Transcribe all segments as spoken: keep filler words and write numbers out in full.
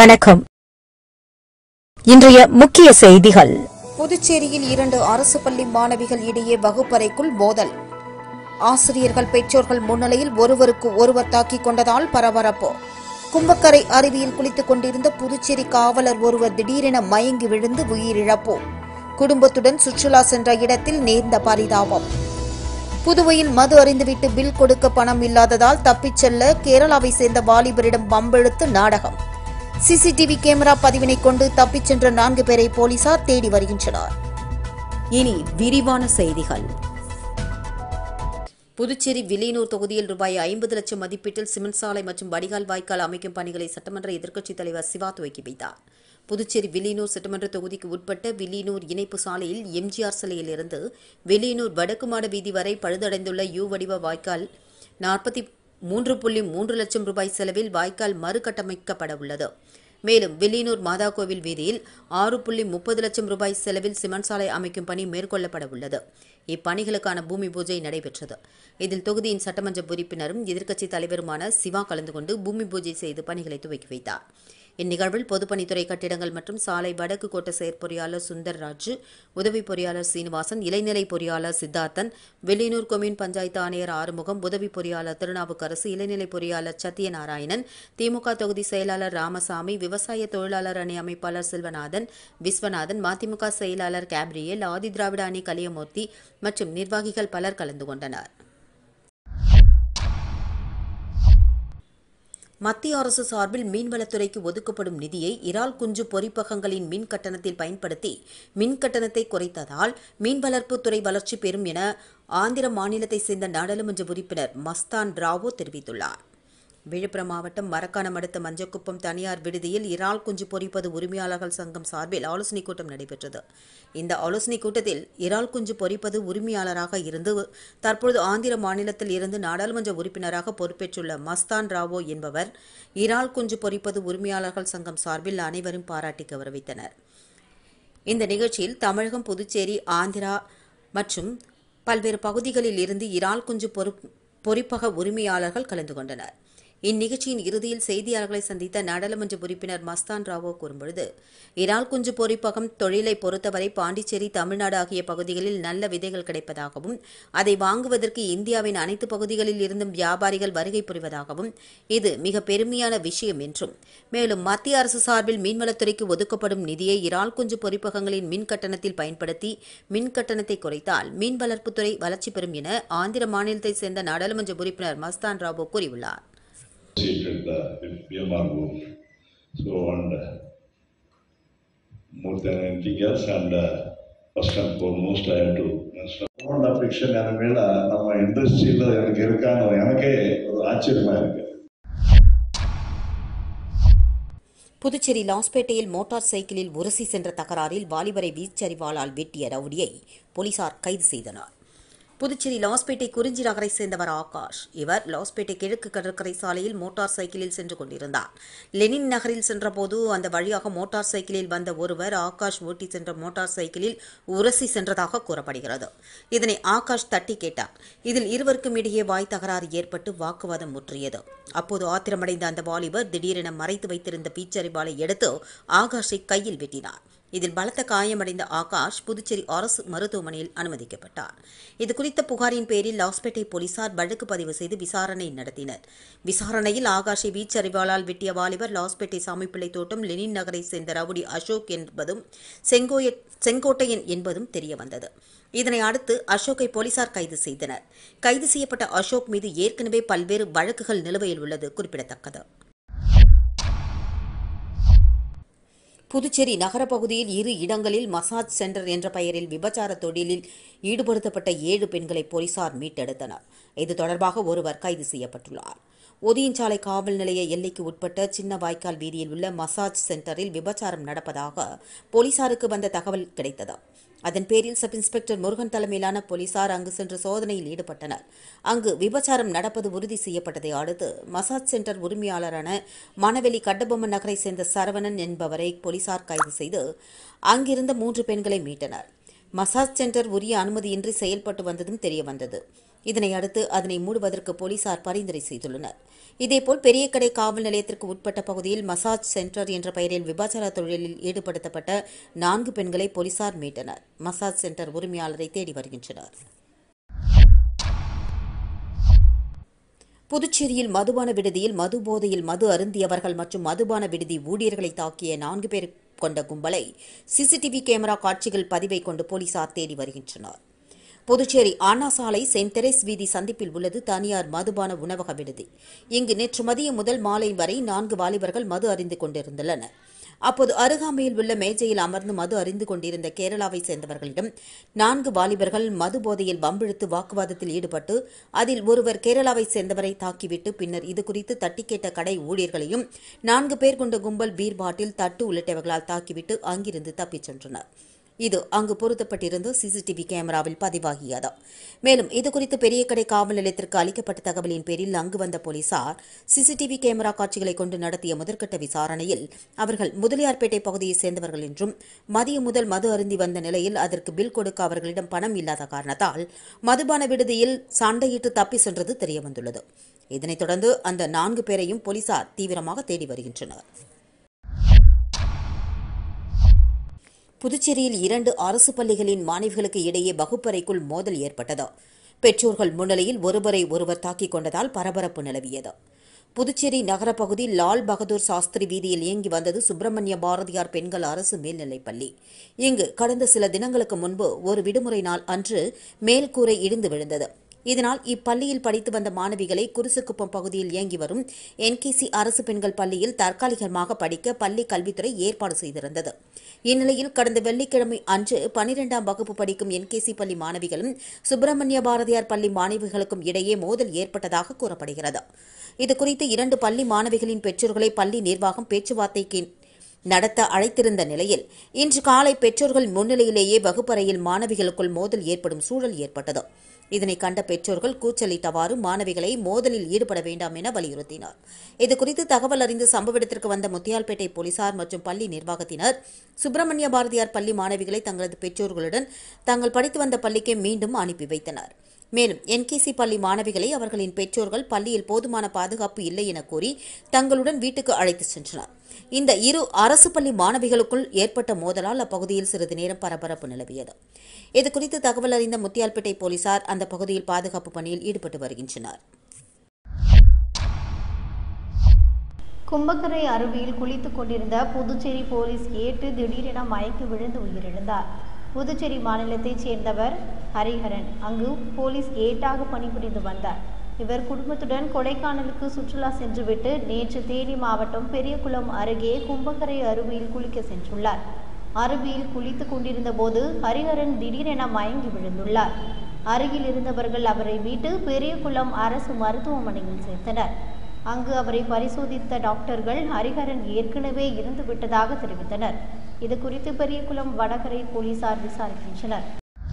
வணக்கம். இன்றைய முக்கிய செய்திகள். புதுச்சேரியில் இரண்டு அரசு பள்ளி மாணவிகள் இடையே வகுப்பறைக்குள் மோதல். ஆசிரியர்கள் பெற்றோர்கள் முன்னிலையில் ஒருவருக்கு ஒருவர் தாக்கிக் கொண்டதால் பரபரப்பு. கும்பக்கரை அருவியில் குளித்துக் கொண்டிருந்த புதுச்சேரி காவலர் ஒருவர் திடீரென மயங்கி விழுந்து உயிரிழப்பு. குடும்பத்துடன் சுற்றுலா சென்ற இடத்தில் நேர்ந்த பரிதாபம். புதுவையில் மது அறிந்துவிட்டு பில் கொடுக்க பணம் இல்லாததால் தப்பிச் செல்ல கேரளாவை சேர்ந்த வாலிபரிடம் பம்பெழுத்து நாடகம். சிசிடிவி கேமரா பதிவினை கொண்டு தப்பிச் சென்ற நான்கு பேரை போலீசார் தேடி வருகின்றனர். இனி விரிவான செய்திகள். புதுச்சேரி வில்லியனூர் தொகுதியில் ரூபாய் ஐம்பது லட்சம் மதிப்பீட்டில் சிமெண்ட் சாலை மற்றும் வடிகால் வாய்க்கால் அமைக்கும் பணிகளை சட்டமன்ற எதிர்க்கட்சித் தலைவர் சிவா துவக்கி வைத்தார். புதுச்சேரி வில்லியனூர் சட்டமன்ற தொகுதிக்கு உட்பட்ட வில்லியனூர் இணைப்பு சாலையில் எம்ஜிஆர் சிலையிலிருந்து வில்லியனூர் வடக்கு மாட வீதி வரை பழுதடைந்துள்ள யூ வடிவ வாய்க்கால் நாற்பத்தி மூன்று புள்ளி மூன்று லட்சம் ரூபாய் செலவில் வாய்க்கால் மறுகட்டமைக்கப்பட உள்ளது. மேலும் வில்லியனூர் மாதா கோவில் வீதியில் ஆறு புள்ளி முப்பது லட்சம் ரூபாய் செலவில் சிமெண்ட் சாலை அமைக்கும் பணி மேற்கொள்ளப்பட உள்ளது. இப்பணிகளுக்கான பூமி பூஜை நடைபெற்றது. இதில் தொகுதியின் சட்டமன்ற உறுப்பினரும் எதிர்க்கட்சித் தலைவருமான சிவா கலந்து கொண்டு பூமி பூஜை செய்து பணிகளை துவக்கி வைத்தார். இந்நிகழ்வில் பொதுப்பணித்துறை கட்டிடங்கள் மற்றும் சாலை வடக்கு கோட்ட செயற்பொறியாளர் சுந்தர்ராஜ், உதவி பொறியாளர் சீனிவாசன், இளைநிலை பொறியாளர் சித்தார்த்தன், வில்லியனூர் கொம்யூன் பஞ்சாயத்து ஆணையர் ஆறுமுகம், உதவி பொறியாளர் திருநாவுக்கரசு, இளைநிலை பொறியாளர் சத்தியநாராயணன், திமுக தொகுதி செயலாளர் ராமசாமி, விவசாய தொழிலாளர் அணி அமைப்பாளர் செல்வநாதன், விஸ்வநாதன், மதிமுக செயலாளர் கேப்ரியல், ஆதிதிராவிட அணி கலியமூர்த்தி மற்றும் நிர்வாகிகள் பலர் கலந்து கொண்டனர். மத்திய அரசு சார்பில் மீன்வளத்துறைக்கு ஒதுக்கப்படும் நிதியை இறால் குஞ்சு பொறிப்பகங்களின் மின் கட்டணத்தில் பயன்படுத்தி மின் கட்டணத்தை குறைத்ததால் மீன் வளர்ப்புத்துறை வளர்ச்சி பெறும் என ஆந்திர மாநிலத்தைச் சேர்ந்த நாடாளுமன்ற உறுப்பினர் மஸ்தான் ராவோ தெரிவித்துள்ளார். விழுப்புரம் மாவட்டம் மரக்காணம் அடுத்த மஞ்சக்குப்பம் தனியார் விடுதியில் இறால் குஞ்சு பொறிப்பது உரிமையாளர்கள் சங்கம் சார்பில் ஆலோசனைக் கூட்டம் நடைபெற்றது. இந்த ஆலோசனைக் கூட்டத்தில் இறால் குஞ்சு பொறிப்பது உரிமையாளராக இருந்து தற்போது ஆந்திர மாநிலத்தில் இருந்து நாடாளுமன்ற உறுப்பினராக பொறுப்பேற்றுள்ள மஸ்தான் ராவோ என்பவர் இறால் குஞ்சு பொறிப்பது உரிமையாளர்கள் சங்கம் சார்பில் அனைவரும் பாராட்டி கௌரவித்தனர். இந்த நிகழ்ச்சியில் தமிழகம், புதுச்சேரி, ஆந்திரா மற்றும் பல்வேறு பகுதிகளில் இருந்து இறால் குஞ்சு பொறிப்பக உரிமையாளர்கள் கலந்து கொண்டனர். இந்நிகழ்ச்சியின் இறுதியில் செய்தியாளர்களை சந்தித்த நாடாளுமன்ற உறுப்பினர் மஸ்தான் ராவோ கூறும்பொழுது, இறால் குஞ்சு பொறிப்பகம் தொழிலை பொறுத்தவரை பாண்டிச்சேரி, தமிழ்நாடு ஆகிய பகுதிகளில் நல்ல விதைகள் கிடைப்பதாகவும் அதை வாங்குவதற்கு இந்தியாவின் அனைத்து பகுதிகளில் இருந்தும் வியாபாரிகள் வருகை புரிவதாகவும் இது மிக பெருமையான விஷயம் என்றும், மேலும் மத்திய அரசு சார்பில் மீன்வளத்துறைக்கு ஒதுக்கப்படும் நிதியை இறால் குஞ்சு பொறிப்பகங்களின் மின் கட்டணத்தில் பயன்படுத்தி மின் கட்டணத்தை குறைத்தால் மீன் வளர்ப்புத்துறை வளர்ச்சி பெறும் என ஆந்திர மாநிலத்தைச் சேர்ந்த நாடாளுமன்ற உறுப்பினர் மஸ்தான் ராவோ கூறியுள்ளார். Seated uh, with P M R group. So, and uh, more than anything else, and uh, first and foremost, I have to one affection and மேல நம்ம இண்டஸ்ட்ரியில எனக்கு இருக்காங்க, எனக்கே ஒரு ஆச்சரியமா இருக்கு. புதுச்சேரி லாஸ்பேட்டையில் மோட்டார் சைக்கிளில் உரசி சென்ற தகராறில் வாலிபரை வீச்சரிவாளால் வெட்டிய ரவுடியை போலீசார் கைது செய்தனர். புதுச்சேரி லாஸ்பேட்டை குறிஞ்சி நகரை சேர்ந்தவர் ஆகாஷ். இவர் லாஸ்பேட்டை கிழக்கு கடற்கரை சாலையில் மோட்டார் சைக்கிளில் சென்று கொண்டிருந்தார். லெனின் நகரில் சென்றபோது அந்த வழியாக மோட்டார் சைக்கிளில் வந்த ஒருவர் ஆகாஷ் ஓட்டி சென்ற மோட்டார் சைக்கிளில் உரசி சென்றதாக கூறப்படுகிறது. இதனை ஆகாஷ் தட்டி கேட்டார். இதில் இருவருக்கும் இடையே வாய் தகராறு ஏற்பட்டு வாக்குவாதம் முற்றியது. அப்போது ஆத்திரமடைந்த அந்த வாலிபர் திடீரென மறைத்து வைத்திருந்த பீச்சரிவாளை எடுத்து ஆகாஷை கையில் வெட்டினார். இதில் பலத்த காயமடைந்த ஆகாஷ் புதுச்சேரி அரசு மருத்துவமனையில் அனுமதிக்கப்பட்டார். இதுகுறித்த புகாரின் பேரில் லாஸ்பேட்டை போலீசார் வழக்கு பதிவு செய்து விசாரணை நடத்தினர். விசாரணையில் ஆகாஷை வீச்சரிவாளால் வெட்டிய வாலிபர் லாஸ்பேட்டை சாமிப்பிள்ளை தோட்டம் லெனின் நகரை சேர்ந்த ரவுடி அசோக் என்பதும் செங்கோட்டையன் என்பதும் தெரியவந்தது. இதனை அடுத்து அசோக்கை போலீசார் கைது செய்தனர். கைது செய்யப்பட்ட அசோக் மீது ஏற்கனவே பல்வேறு வழக்குகள் நிலுவையில் உள்ளது குறிப்பிடத்தக்கது. புதுச்சேரி நகர பகுதியில் இரு இடங்களில் மசாஜ் சென்டர் என்ற பெயரில் விபச்சார தொழிலில் ஈடுபடுத்தப்பட்ட ஏழு பெண்களை போலீசார் மீட்டெடுத்தனர். இது தொடர்பாக ஒருவர் கைது செய்யப்பட்டுள்ளார். ஒதியஞ்சாலை காவல் நிலைய எல்லைக்கு உட்பட்ட சின்ன வாய்க்கால் வீதியில் உள்ள மசாஜ் சென்டரில் விபச்சாரம் நடப்பதாக போலீசாருக்கு வந்த தகவல் கிடைத்தது. அதன் பேரில் சப் இன்ஸ்பெக்டர் முருகன் தலைமையிலான போலீசார் அங்கு சென்று சோதனையில் ஈடுபட்டனர். அங்கு விபச்சாரம் நடப்பது உறுதி செய்யப்பட்டதை அடுத்து மசாஜ் சென்டர் உரிமையாளரான மணவெளி கட்டபொம்மன் நகரை சேர்ந்த சரவணன் என்பவரை போலீசார் கைது செய்து அங்கிருந்த மூன்று பெண்களை மீட்டனர். மசாஜ் சென்டர் உரிய அனுமதியின்றி செயல்பட்டு வந்ததும் தெரியவந்தது. இதனை அடுத்து அதனை மூடுவதற்கு போலீசார் பரிந்துரை செய்துள்ளனர். இதேபோல் பெரியகடை காவல் நிலையத்திற்கு உட்பட்ட பகுதியில் மசாஜ் சென்டர் என்ற பெயரில் விபச்சார தொழிலில் ஈடுபடுத்தப்பட்ட நான்கு பெண்களை போலீசார் மீட்டனர். மசாஜ் சென்டர் உரிமையாளரை தேடி வருகின்றனர். புதுச்சேரியில் மதுபான விடுதியில் மது போதையில் மது அருந்தியவர்கள் மற்றும் மதுபான விடுதி ஊழியர்களை தாக்கிய நான்கு பேர் கொண்ட கும்பலை சிசிடிவி கேமரா காட்சிகள் பதிவை கொண்டு போலீசார் தேடி வருகின்றனர். புதுச்சேரி அண்ணா சாலை செயின்ட் தெரேஸ் வீதி சந்திப்பில் உள்ளது தனியார் மதுபான உணவக விடுதி. இங்கு நேற்று மதியம் முதல் மாலை வரை நான்கு வாலிபர்கள் மது அருந்து கொண்டிருந்துள்ளனர். அப்போது அருகாமையில் உள்ள மேஜையில் அமர்ந்து மது அருந்து கொண்டிருந்த கேரளாவை சேர்ந்தவர்களிடம் நான்கு வாலிபர்கள் மது போதையில் வம்பிழுத்து வாக்குவாதத்தில் ஈடுபட்டு அதில் ஒருவர் கேரளாவை சேர்ந்தவரை தாக்கிவிட்டு பின்னர் இதுகுறித்து தட்டி கேட்ட கடை ஊழியர்களையும் நான்கு பேர் கொண்ட கும்பல் பீர் பாட்டில் தட்டு உள்ளிட்டவர்களால் தாக்கிவிட்டு அங்கிருந்து தப்பிச் சென்றனர். இது அங்கு பொருத்தப்பட்டிருந்த சிசிடிவி கேமராவில் பதிவாகியது. மேலும் இதுகுறித்து பெரியகடை காவல் நிலையத்திற்கு அளிக்கப்பட்ட தகவலின் பேரில் அங்கு வந்த போலீசார் சிசிடிவி கேமரா காட்சிகளை கொண்டு நடத்திய முதற்கட்ட விசாரணையில் அவர்கள் முதலியார்பேட்டை பகுதியைச் சேர்ந்தவர்கள் என்றும் மதியம் முதல் மது அருந்தி வந்த நிலையில் அதற்கு பில் கொடுக்க அவர்களிடம் பணம் இல்லாத காரணத்தால் மதுபான விடுதியில் சண்டையிட்டு தப்பி சென்றது தெரியவந்துள்ளது. இதனைத் தொடர்ந்து அந்த நான்கு பேரையும் போலீசார் தீவிரமாக தேடி வருகின்றனர். புதுச்சேரியில் இரண்டு அரசு பள்ளிகளின் மாணவிகளுக்கு இடையே வகுப்பறைக்குள் மோதல் ஏற்பட்டது. பெற்றோர்கள் முன்னிலையில் ஒருவரை ஒருவர் தாக்கிக் கொண்டதால் பரபரப்பு நிலவியது. புதுச்சேரி நகரப்பகுதி லால் பகதூர் சாஸ்திரி வீதியில் இயங்கி வந்தது சுப்பிரமணிய பாரதியார் பெண்கள் அரசு மேல்நிலைப் பள்ளி. இங்கு கடந்த சில தினங்களுக்கு முன்பு ஒரு விடுமுறை நாள் அன்று மேல்கூரை இடிந்து விழுந்தது. இதனால் இப்பள்ளியில் படித்து வந்த மாணவிகளை குருசுக்குப்பம் பகுதியில் இயங்கி வரும் என்கேசி அரசு பெண்கள் பள்ளியில் தற்காலிகமாக படிக்க பள்ளி கல்வித்துறை ஏற்பாடு செய்திருந்தது. இந்நிலையில் கடந்த வெள்ளிக்கிழமை அன்று பனிரெண்டாம் வகுப்பு படிக்கும் என்கேசி பள்ளி மாணவிகளும் சுப்பிரமணிய பாரதியார் பள்ளி மாணவிகளுக்கும் இடையே மோதல் ஏற்பட்டதாக கூறப்படுகிறது. இதுகுறித்து இரண்டு பள்ளி மாணவிகளின் பெற்றோர்களை பள்ளி நிர்வாகம் பேச்சுவார்த்தைக்கு நடத்த அழைத்திருந்த நிலையில் இன்று காலை பெற்றோர்கள் முன்னிலையிலேயே வகுப்பறையில் மாணவிகளுக்குள் மோதல் ஏற்படும் சூழல் ஏற்பட்டது. இதனை கண்ட பெற்றோர்கள் கூச்சலிட்டவாறு மாணவிகளை மோதலில் ஈடுபட வேண்டாம் என வலியுறுத்தினர். இதுகுறித்து தகவல் அறிந்து சம்பவ இடத்திற்கு வந்த முத்தியால்பேட்டை போலீசார் மற்றும் பள்ளி நிர்வாகத்தினர் சுப்பிரமணிய பாரதியார் பள்ளி மாணவிகளை தங்களது பெற்றோர்களுடன் தாங்கள் படித்து வந்த பள்ளிக்கு மீண்டும் அனுப்பி வைத்தனர். மேலும் என்கேசி பள்ளி மாணவிகளை அவர்களின் பெற்றோர்கள் பள்ளியில் போதுமான பாதுகாப்பு இல்லை என கூறி தங்களுடன் வீட்டுக்கு அழைத்துச் சென்றனர். இந்த இரு அரசு பள்ளி மாணவிகளுக்குள் ஏற்பட்ட மோதலால் அப்பகுதியில் சிறிது நேரம் பரபரப்பு நிலவியது. இதுகுறித்து தகவல் அறிந்த முத்தியால்பேட்டை போலீசார் அந்த பகுதியில் பாதுகாப்பு பணியில் ஈடுபட்டு வருகின்றனர். கும்பக்கரை அருவியில் குளித்துக் கொண்டிருந்த புதுச்சேரி போலீஸ் ஏட்டு திடீரென மயக்கி விழுந்து உயிரிழந்தார். புதுச்சேரி மாநிலத்தைச் சேர்ந்தவர் ஹரிஹரன் அங்கு போலீஸ் ஏட்டாக பணிபுரிந்து வந்தார். இவர் குடும்பத்துடன் கொடைக்கானலுக்கு சுற்றுலா சென்றுவிட்டு நேற்று தேனி மாவட்டம் பெரியகுளம் அருகே கும்பக்கரை அருவியில் குளிக்க சென்றுள்ளார். அருவியில் குளித்துக் கொண்டிருந்த போது ஹரிஹரன் திடீரென மயங்கி விழுந்துள்ளார். அருகில் இருந்தவர்கள் அவரை மீட்டு பெரியகுளம் அரசு மருத்துவமனையில் சேர்த்தனர். அங்கு அவரை பரிசோதித்த டாக்டர்கள் ஹரிஹரன் ஏற்கனவே இறந்து விட்டதாக தெரிவித்தனர். இதுகுறித்து பெரியகுளம் வடகரை போலீசார் விசாரிக்கின்றனர்.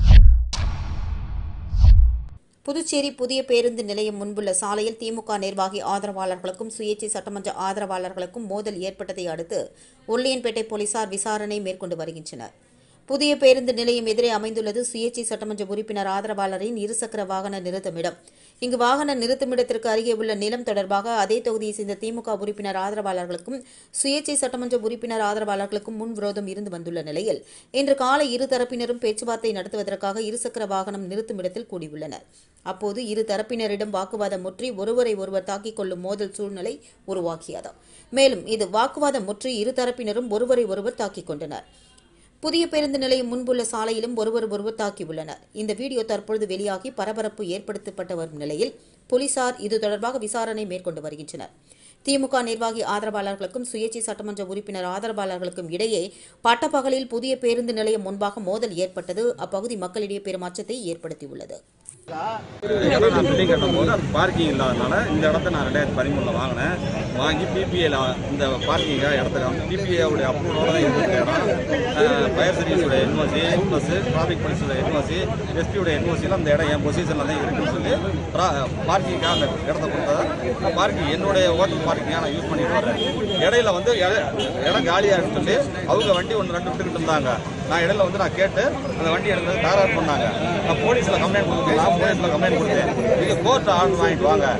புதுச்சேரி புதிய பேருந்து நிலையம் முன்புள்ள சாலையில் திமுக நிர்வாகி ஆதரவாளர்களுக்கும் சுயேட்சை சட்டமன்ற ஆதரவாளர்களுக்கும் மோதல் ஏற்பட்டதை அடுத்து உருளையன்பேட்டை போலீசார் விசாரணை மேற்கொண்டு வருகின்றனர். புதிய பேருந்து நிலையம் எதிரே அமைந்துள்ளது சுயேட்சை சட்டமன்ற உறுப்பினர் ஆதரவாளரின் இருசக்கர வாகன நிறுத்தமிடம். இங்கு வாகன நிறுத்தமிடத்திற்கு அருகே உள்ள நிலம் தொடர்பாக அதே தொகுதியை சேர்ந்த திமுக உறுப்பினர் ஆதரவாளர்களுக்கும் சுயேட்சை சட்டமன்ற உறுப்பினர் ஆதரவாளர்களுக்கும் முன்விரோதம் இருந்து வந்துள்ள நிலையில் இன்று காலை இரு தரப்பினரும் பேச்சுவார்த்தை நடத்துவதற்காக இருசக்கர வாகனம் நிறுத்துமிடத்தில் கூடியுள்ளனர். அப்போது இரு தரப்பினரிடம் வாக்குவாதம் முற்றி ஒருவரை ஒருவர் தாக்கிக் கொள்ளும் மோதல் சூழ்நிலை உருவாகியது. மேலும் இது வாக்குவாதம் முற்றி இரு தரப்பினரும் ஒருவரை ஒருவர் தாக்கிக் கொண்டனர். புதிய பேருந்து நிலையம் முன்புள்ள சாலையிலும் ஒருவர் ஒருவர் தாக்கியுள்ளனர். இந்த வீடியோ தற்பொழுது வெளியாகி பரபரப்பு ஏற்படுத்தப்பட்டு வரும் நிலையில் போலீசார் இது தொடர்பாக விசாரணை மேற்கொண்டு வருகின்றனர். திமுக நிர்வாகி ஆதரவாளர்களுக்கும் சுயேட்சை சட்டமன்ற உறுப்பினர் ஆதரவாளர்களுக்கும் இடையே பட்டப்பகலில் புதிய பேருந்து நிலையம் முன்பாக மோதல் ஏற்பட்டது அப்பகுதி மக்களிடையே பெரும் அச்சத்தை ஏற்படுத்தியுள்ளது. இடம் நான் பில்டிங் கட்டும் போது அது பார்க்கிங் இல்லாதனால இந்த இடத்த நான் ரெண்டாயிரத்தி பதிமூணுல வாங்கினேன். வாங்கி பிபிஏல இந்த பார்க்கிங்காக இடத்துக்கு பிபிஏவுடைய அப்ரூவோட தான் இருந்த இடம். ஃபயர் சர்வீஸோட என்ஓசி ப்ளஸ் டிராஃபிக் போலீஸோட என்ஓசி எஸ்பியோட என்ஓசியில் அந்த இடம் என் பொசிஷனில் தான் இருக்குன்னு சொல்லி பார்க்கிங்காக அந்த இடத்த கொடுத்தா பார்க்கிங் என்னுடைய ஹோட்டல் பார்க்கிங்காக நான் யூஸ் பண்ணிட்டு வரேன். இடையில வந்து இடம் காலியாக இருக்குன்னு சொல்லி அவங்க வண்டி ஒன்று ரெண்டு விட்டுக்கிட்டு இருந்தாங்க. நான் இடையில வந்து நான் கேட்டு அந்த வண்டி எடுத்தது தகராறு பண்ணாங்க. நான் போலீஸில் கம்ப்ளைண்ட் கொடுத்தேன். போலீஸில் கம்ப்ளைண்ட் கொடுத்தேன். நீங்கள் கோர்ட் ஆர்டர் வாங்கிட்டு வாங்க.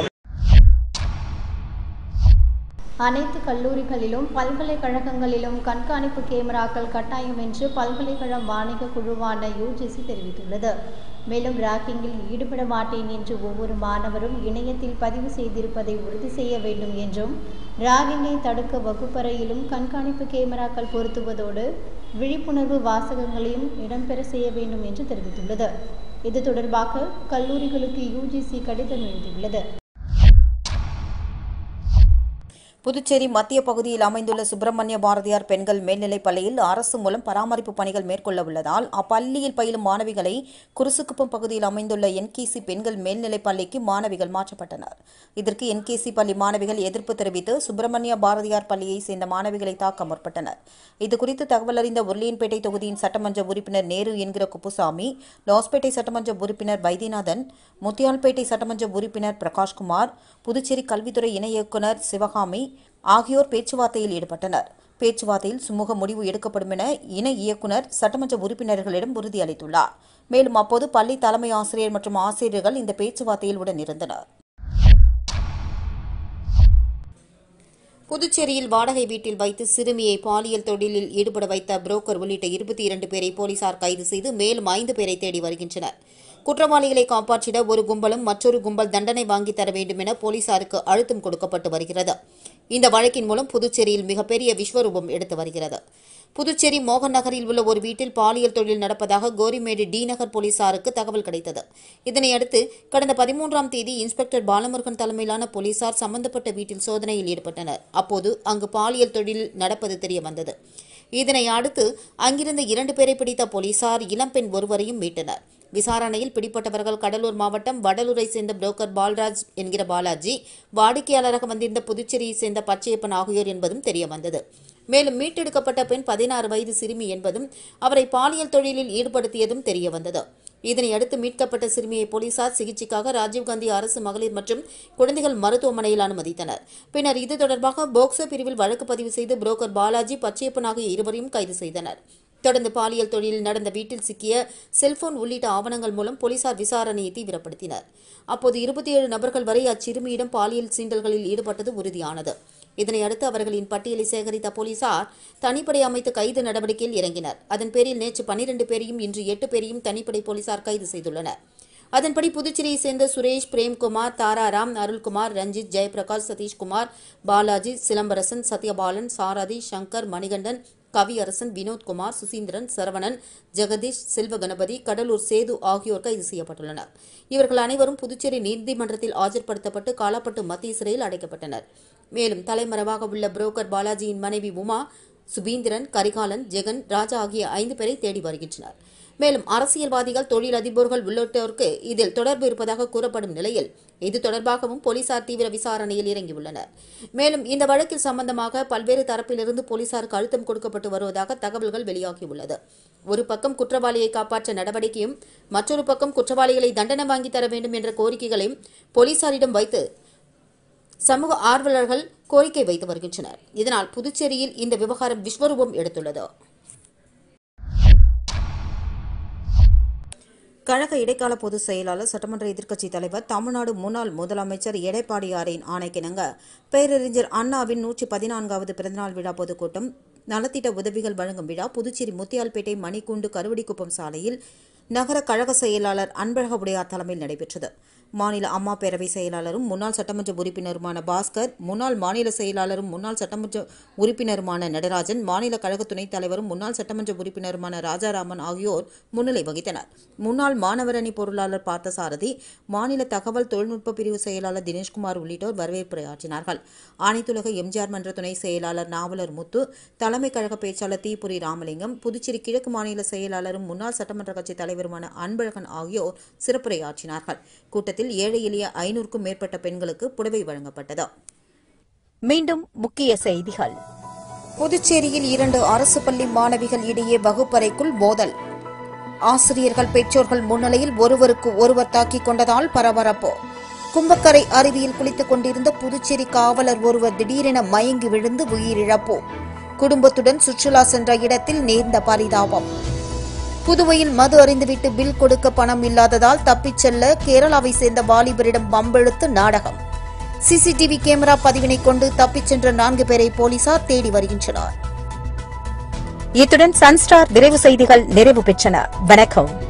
அனைத்து கல்லூரிகளிலும் பல்கலைக்கழகங்களிலும் கண்காணிப்பு கேமராக்கள் கட்டாயம் என்று பல்கலைக்கழக வாணிக குழுவான யுஜிசி தெரிவித்துள்ளது. மேலும் ராக்கிங்கில் ஈடுபட மாட்டேன் என்று ஒவ்வொரு மாணவரும் இணையத்தில் பதிவு செய்திருப்பதை உறுதி செய்ய வேண்டும் என்றும், ராகிங்கை தடுக்க வகுப்பறையிலும் கண்காணிப்பு கேமராக்கள் பொருத்துவதோடு விழிப்புணர்வு வாசகங்களையும் இடம்பெற செய்ய வேண்டும் என்று தெரிவித்துள்ளது. இது தொடர்பாக கல்லூரிகளுக்கு யுஜிசி கடிதம் எழுதியுள்ளது. புதுச்சேரி மத்திய பகுதியில் அமைந்துள்ள சுப்பிரமணிய பாரதியார் பெண்கள் மேல்நிலைப் பள்ளியில் அரசு மூலம் பராமரிப்பு பணிகள் மேற்கொள்ள உள்ளதால் அப்பள்ளியில் பயிலும் மாணவிகளை குருசுக்குப்பம் பகுதியில் அமைந்துள்ள என்கேசி பெண்கள் மேல்நிலைப் பள்ளிக்கு மாணவிகள் மாற்றப்பட்டனர். இதற்கு என்கேசி பள்ளி மாணவிகள் எதிர்ப்பு தெரிவித்து சுப்பிரமணிய பாரதியார் பள்ளியை சேர்ந்த மாணவிகளை தாக்க முற்பட்டனர். இதுகுறித்து தகவல் அறிந்த உருளையன்பேட்டை தொகுதியின் சட்டமன்ற உறுப்பினர் நேரு என்கிற குப்புசாமி, லாஸ்பேட்டை சட்டமன்ற உறுப்பினர் வைத்தியநாதன், முத்தியால்பேட்டை சட்டமன்ற உறுப்பினர் பிரகாஷ்குமார், புதுச்சேரி கல்வித்துறை இணை இயக்குநர் சிவகாமி ஆகியோர் பேச்சுவார்த்தையில் ஈடுபட்டனர். பேச்சுவார்த்தையில் சுமூக முடிவு எடுக்கப்படும் என இணை இயக்குநர் சட்டமன்ற உறுப்பினர்களிடம் உறுதியளித்துள்ளார். மேலும் அப்போது பள்ளி தலைமை ஆசிரியர் மற்றும் ஆசிரியர்கள் இந்த பேச்சுவார்த்தையில் உடனிருந்தனர். புதுச்சேரியில் வாடகை வீட்டில் வைத்து சிறுமியை பாலியல் தொழிலில் ஈடுபட வைத்த புரோக்கர் உள்ளிட்ட இருபத்தி இரண்டு பேரை போலீசார் கைது செய்து மேலும் ஐந்து பேரை தேடி வருகின்றனர். குற்றவாளிகளை காப்பாற்றிட ஒரு கும்பலும் மற்றொரு கும்பல் தண்டனை வாங்கி தர வேண்டும் என போலீசாருக்கு அழுத்தம் கொடுக்கப்பட்டு வருகிறது. இந்த வழக்கின் மூலம் புதுச்சேரியில் மிகப்பெரிய விஸ்வரூபம் எடுத்து வருகிறது. புதுச்சேரி மோகன் நகரில் உள்ள ஒரு வீட்டில் பாலியல் தொழில் நடப்பதாக கோரிமேடு டி நகர் போலீசாருக்கு தகவல் கிடைத்தது. இதனையடுத்து கடந்த பதிமூன்றாம் தேதி இன்ஸ்பெக்டர் பாலமுருகன் தலைமையிலான போலீசார் சம்பந்தப்பட்ட வீட்டில் சோதனையில் ஈடுபட்டனர். அப்போது அங்கு பாலியல் தொழில் நடப்பது தெரியவந்தது. இதனை அடுத்து அங்கிருந்த இரண்டு பேரை பிடித்த போலீசார் இளம்பெண் ஒருவரையும் மீட்டனர். விசாரணையில் பிடிப்பட்டவர்கள் கடலூர் மாவட்டம் வடலூரை சேர்ந்த புரோக்கர் பால்ராஜ் என்கிற பாலாஜி, வாடிக்கையாளராக வந்திருந்த புதுச்சேரியை சேர்ந்த பச்சையப்பன் ஆகியோர் என்பதும் தெரியவந்தது. மேலும் மீட்டெடுக்கப்பட்ட பெண் பதினாறு வயது சிறுமி என்பதும் அவரை பாலியல் தொழிலில் ஈடுபடுத்தியதும் தெரியவந்தது. இதனையடுத்து மீட்கப்பட்ட சிறுமியை போலீசார் சிகிச்சைக்காக ராஜீவ்காந்தி அரசு மகளிர் மற்றும் குழந்தைகள் மருத்துவமனையில் அனுமதித்தனர். பின்னர் இது தொடர்பாக போக்சோ பிரிவில் வழக்கு பதிவு செய்து புரோக்கர் பாலாஜி, பச்சையப்பன் ஆகிய இருவரையும் கைது செய்தனர். தொடர்ந்து பாலியல் தொழிலில் நடந்த வீட்டில் சிக்கிய செல்போன் உள்ளிட்ட ஆவணங்கள் மூலம் போலீசார் விசாரணையை தீவிரப்படுத்தினர். அப்போது இருபத்தி ஏழு நபர்கள் வரை அச்சிறுமியிடம் பாலியல் சீண்டல்களில் ஈடுபட்டது உறுதியானது. இதனையடுத்து அவர்களின் பட்டியலை சேகரித்த போலீசார் தனிப்படை அமைத்து கைது நடவடிக்கையில் இறங்கினர். அதன் பேரில் நேற்று பனிரண்டு பேரையும் இன்று எட்டு பேரையும் தனிப்படை போலீசார் கைது செய்துள்ளனர். அதன்படி புதுச்சேரியை சேர்ந்த சுரேஷ், பிரேம்குமார், தாராராம், அருள்குமார், ரஞ்சித், ஜெயபிரகாஷ், சதீஷ்குமார், பாலாஜி, சிலம்பரசன், சத்யபாலன், சாரதி, சங்கர், மணிகண்டன், கவியரசன், வினோத்குமார், சுசீந்திரன், சரவணன், ஜெகதீஷ், செல்வகணபதி, கடலூர் சேது ஆகியோர் கைது செய்யப்பட்டுள்ளனர். இவர்கள் அனைவரும் புதுச்சேரி நீதிமன்றத்தில் ஆஜர்படுத்தப்பட்டு காலாப்பட்டு மத்திய சிறையில் அடைக்கப்பட்டனர். மேலும் தலைமறைவாக உள்ள புரோக்கர் பாலாஜியின் மனைவி உமா, சுபீந்திரன், கரிகாலன், ஜெகன், ராஜா ஆகிய ஐந்து பேரை தேடி வருகின்றனர். மேலும் அரசியல்வாதிகள், தொழிலதிபர்கள் உள்ளிட்டோருக்கு இதில் தொடர்பு இருப்பதாக கூறப்படும் நிலையில் இது தொடர்பாகவும் போலீசார் தீவிர விசாரணையில் இறங்கியுள்ளனர். மேலும் இந்த வழக்கில் சம்பந்தமாக பல்வேறு தரப்பிலிருந்து போலீசாருக்கு அழுத்தம் கொடுக்கப்பட்டு வருவதாக தகவல்கள் வெளியாகியுள்ளது. ஒரு பக்கம் குற்றவாளியை காப்பாற்ற நடவடிக்கையும், மற்றொரு பக்கம் குற்றவாளிகளை தண்டனை வாங்கி தர வேண்டும் என்ற கோரிக்கைகளையும் போலீசாரிடம் வைத்து சமூக ஆர்வலர்கள் கோரிக்கை வைத்து வருகின்றனர். இதனால் புதுச்சேரியில் இந்த விவகாரம் விஸ்வரூபம் எடுத்துள்ளது. கழக இடைக்கால பொதுச் செயலாளர், சட்டமன்ற எதிர்க்கட்சித் தலைவர், தமிழ்நாடு முன்னாள் முதலமைச்சர் எடப்பாடியாரின் ஆணைக்கிணங்க பேரறிஞர் அண்ணாவின் நூற்றி பதினான்காவது பிறந்தநாள் விழா பொதுக்கூட்டம், நலத்திட்ட உதவிகள் வழங்கும் விழா புதுச்சேரி முத்தியால்பேட்டை மணிக்கூண்டு கருவடிக்குப்பம் சாலையில் நகர கழக செயலாளர் அன்பழக உடையார் தலைமையில் நடைபெற்றது. மாநில அம்மா பேரவை செயலாளரும் முன்னாள் சட்டமன்ற உறுப்பினருமான பாஸ்கர், முன்னாள் மாநில செயலாளரும் முன்னாள் சட்டமன்ற உறுப்பினருமான நடராஜன், மாநில கழக துணைத் தலைவரும் முன்னாள் சட்டமன்ற உறுப்பினருமான ராஜாராமன் ஆகியோர் முன்னிலை வகித்தனர். முன்னாள் மாணவரணி பொருளாளர் பார்த்தசாரதி, மாநில தகவல் தொழில்நுட்ப பிரிவு செயலாளர் தினேஷ்குமார் உள்ளிட்டோர் வரவேற்புரையாற்றினார்கள். அனைத்துலக எம்ஜிஆர் மன்ற துணை செயலாளர் நாவலர் முத்து, தலைமை கழக பேச்சாளர் தீபுரி ராமலிங்கம், புதுச்சேரி கிழக்கு மாநில செயலாளரும் முன்னாள் சட்டமன்ற கட்சித் தலைவருமான அன்பழகன் ஆகியோர் சிறப்புரையாற்றினார்கள். கூட்டத்தில் ஏழை எளிய ஐநூறுக்கும் மேற்பட்ட பெண்களுக்கு புடவை வழங்கப்பட்டது. மீண்டும் முக்கிய செய்திகள். புதுச்சேரியில் இரண்டு அரசு பள்ளி மாணவிகள் இடையே வகுப்பறைக்குள் மோதல். ஆசிரியர்கள், பெற்றோர்கள் முன்னிலையில் ஒருவருக்கு ஒருவர் தாக்கிக் கொண்டதால் பரபரப்பு. கும்பக்கரை அருவியில் குளித்துக் கொண்டிருந்த புதுச்சேரி காவலர் ஒருவர் திடீரென மயங்கி விழுந்து உயிரிழப்பு. குடும்பத்துடன் சுற்றுலா சென்ற இடத்தில் நேர்ந்த பரிதாபம். புதுவையில் மது அருந்துவிட்டு பில் கொடுக்க பணம் இல்லாததால் தப்பிச் செல்ல கேரளாவை சேர்ந்த வாலிபரிடம் பம்பெழுத்து நாடகம். சிசிடிவி கேமரா பதிவினை கொண்டு தப்பிச் சென்ற நான்கு பேரை போலீசார் தேடி வருகின்றனர். இத்துடன் சன்ஸ்டார் விரைவு செய்திகள் நிறைவு பெற்றன. வணக்கம்.